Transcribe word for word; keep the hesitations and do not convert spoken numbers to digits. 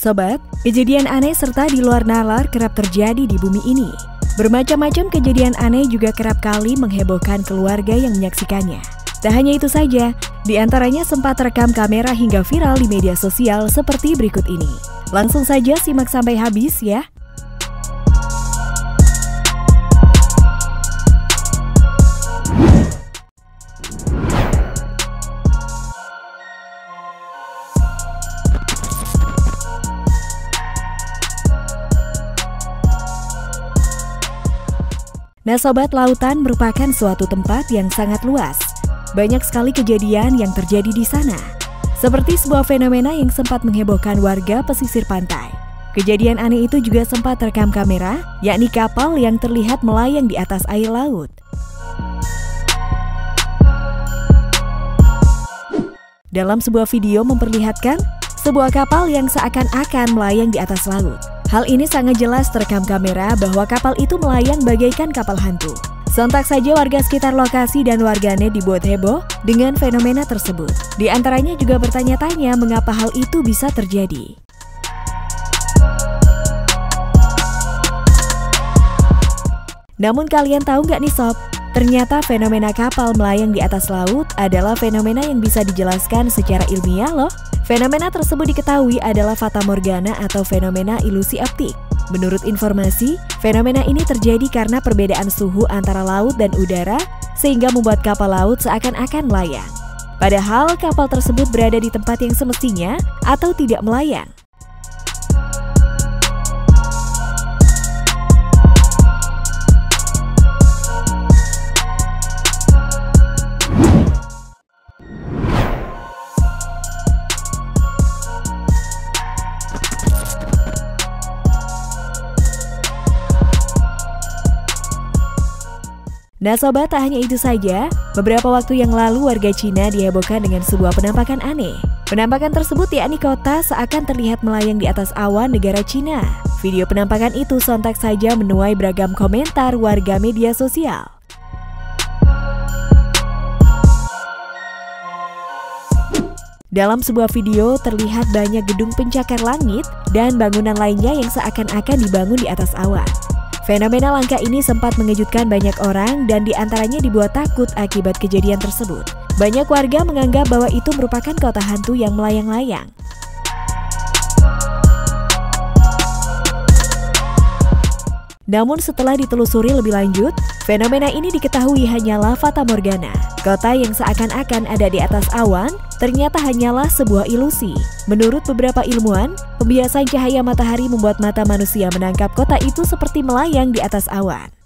Sobat, kejadian aneh serta di luar nalar kerap terjadi di bumi ini. Bermacam-macam kejadian aneh juga kerap kali menghebohkan keluarga yang menyaksikannya. Tak hanya itu saja, di antaranya sempat rekam kamera hingga viral di media sosial seperti berikut ini. Langsung saja simak sampai habis ya. Nah sobat, lautan merupakan suatu tempat yang sangat luas. Banyak sekali kejadian yang terjadi di sana. Seperti sebuah fenomena yang sempat menghebohkan warga pesisir pantai. Kejadian aneh itu juga sempat terekam kamera, yakni kapal yang terlihat melayang di atas air laut. Dalam sebuah video memperlihatkan sebuah kapal yang seakan-akan melayang di atas laut. Hal ini sangat jelas terekam kamera bahwa kapal itu melayang bagaikan kapal hantu. Sontak saja warga sekitar lokasi dan warganet dibuat heboh dengan fenomena tersebut. Di antaranya juga bertanya-tanya mengapa hal itu bisa terjadi. Namun kalian tahu nggak nih sob? Ternyata fenomena kapal melayang di atas laut adalah fenomena yang bisa dijelaskan secara ilmiah loh. Fenomena tersebut diketahui adalah fata morgana atau fenomena ilusi optik. Menurut informasi, fenomena ini terjadi karena perbedaan suhu antara laut dan udara sehingga membuat kapal laut seakan-akan melayang. Padahal kapal tersebut berada di tempat yang semestinya atau tidak melayang. Nah sobat, tak hanya itu saja, beberapa waktu yang lalu warga Cina dihebohkan dengan sebuah penampakan aneh. Penampakan tersebut yakni kota seakan terlihat melayang di atas awan negara Cina. Video penampakan itu sontak saja menuai beragam komentar warga media sosial. Dalam sebuah video terlihat banyak gedung pencakar langit dan bangunan lainnya yang seakan-akan dibangun di atas awan. Fenomena langka ini sempat mengejutkan banyak orang dan diantaranya dibuat takut akibat kejadian tersebut. Banyak warga menganggap bahwa itu merupakan kota hantu yang melayang-layang. Namun setelah ditelusuri lebih lanjut, fenomena ini diketahui hanyalah fata morgana. Kota yang seakan-akan ada di atas awan ternyata hanyalah sebuah ilusi. Menurut beberapa ilmuwan, pembiasan cahaya matahari membuat mata manusia menangkap kota itu seperti melayang di atas awan.